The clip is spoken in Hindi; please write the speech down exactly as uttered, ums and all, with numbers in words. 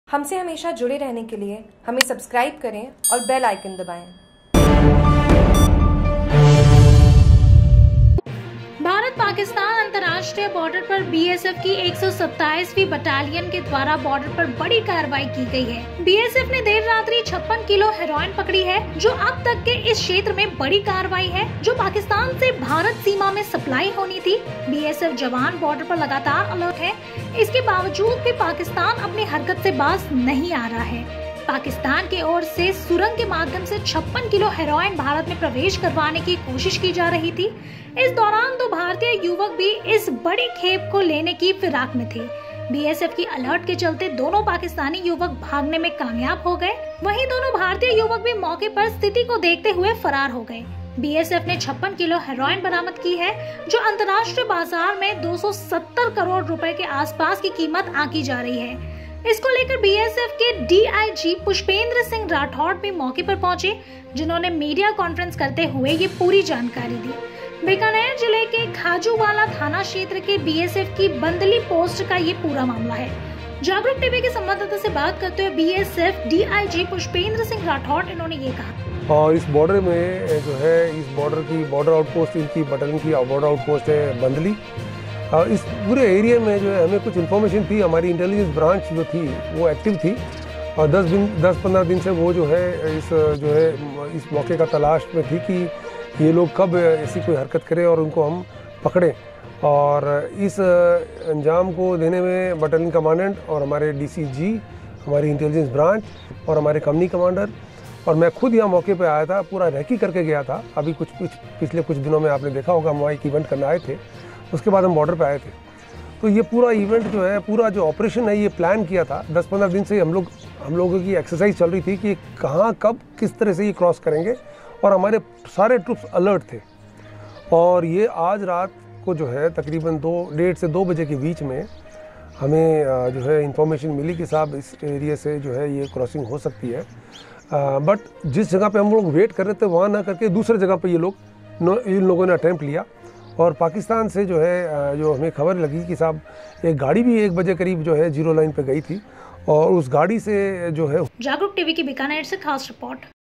हमसे हमेशा जुड़े रहने के लिए हमें सब्सक्राइब करें और बेल आइकन दबाएं। भारत पाकिस्तान अंतर्राष्ट्रीय बॉर्डर पर बीएसएफ की एक सौ सत्ताईसवीं बटालियन के द्वारा बॉर्डर पर बड़ी कार्रवाई की गई है। बीएसएफ ने देर रात्रि छप्पन किलो हेरोइन पकड़ी है, जो अब तक के इस क्षेत्र में बड़ी कार्रवाई है, जो पाकिस्तान से भारत सीमा में सप्लाई होनी थी। बीएसएफ जवान बॉर्डर पर लगातार अलर्ट है। इसके बावजूद भी पाकिस्तान अपनी हरकत से बाज नहीं आ रहा है। पाकिस्तान की ओर से सुरंग के माध्यम से छप्पन किलो हेरोइन भारत में प्रवेश करवाने की कोशिश की जा रही थी। इस दौरान दो भारतीय युवक भी इस बड़ी खेप को लेने की फिराक में थे। बीएसएफ की अलर्ट के चलते दोनों पाकिस्तानी युवक भागने में कामयाब हो गए। वहीं दोनों भारतीय युवक भी मौके पर स्थिति को देखते हुए फरार हो गए। बीएसएफ ने छप्पन किलो हेरोइन बरामद की है, जो अंतर्राष्ट्रीय बाजार में दो सौ सत्तर करोड़ रुपए के आसपास की कीमत आंकी जा रही है। इसको लेकर बीएसएफ के डीआईजी पुष्पेंद्र सिंह राठौड़ भी मौके पर पहुंचे, जिन्होंने मीडिया कॉन्फ्रेंस करते हुए ये पूरी जानकारी दी। बीकानेर जिले के खाजूवाला थाना क्षेत्र के बीएसएफ की बंदली पोस्ट का ये पूरा मामला है। जागरूक टीवी के संवाददाता से बात करते हुए बीएसएफ डीआईजी पुष्पेंद्र सिंह राठौड़ इन्होंने ये कहा। और इस बॉर्डर में जो है, इस बॉर्डर की बॉर्डर आउटपोस्ट इनकी बटालियन की बॉर्डर आउटपोस्ट है बंदली। इस पूरे एरिया में जो है हमें कुछ इन्फॉर्मेशन थी, हमारी इंटेलिजेंस ब्रांच जो थी वो एक्टिव थी और दस दिन दस पंद्रह दिन से वो जो है इस जो है इस मौके का तलाश में थी कि ये लोग कब ऐसी कोई हरकत करें और उनको हम पकड़ें। और इस अंजाम को देने में बटालियन कमांडेंट और हमारे डीसीजी, हमारी इंटेलिजेंस ब्रांच और हमारे कंपनी कमांडर और मैं खुद यहाँ मौके पे आया था, पूरा रेकी करके गया था। अभी कुछ कुछ पिछले कुछ दिनों में आपने देखा होगा, हम वहाँ एक इवेंट करने आए थे, उसके बाद हम बॉर्डर पे आए थे। तो ये पूरा इवेंट जो है, पूरा जो ऑपरेशन है, ये प्लान किया था। दस पंद्रह दिन से हम लोग हम लोगों की एक्सरसाइज चल रही थी कि कहाँ कब किस तरह से ये क्रॉस करेंगे और हमारे सारे ट्रूप्स अलर्ट थे। और ये आज रात को जो है तकरीबन दो डेढ़ से दो बजे के बीच में हमें जो है इंफॉर्मेशन मिली कि साहब इस एरिया से जो है ये क्रॉसिंग हो सकती है। बट जिस जगह पे हम लोग वेट कर रहे थे वहाँ ना करके दूसरे जगह पे ये लोग इन लोगों ने अटैम्प्ट लिया। और पाकिस्तान से जो है जो हमें खबर लगी कि साहब एक गाड़ी भी एक बजे करीब जो है जीरो लाइन पे गई थी और उस गाड़ी से जो है। जागरूक टीवी की बीकानेर से खास रिपोर्ट।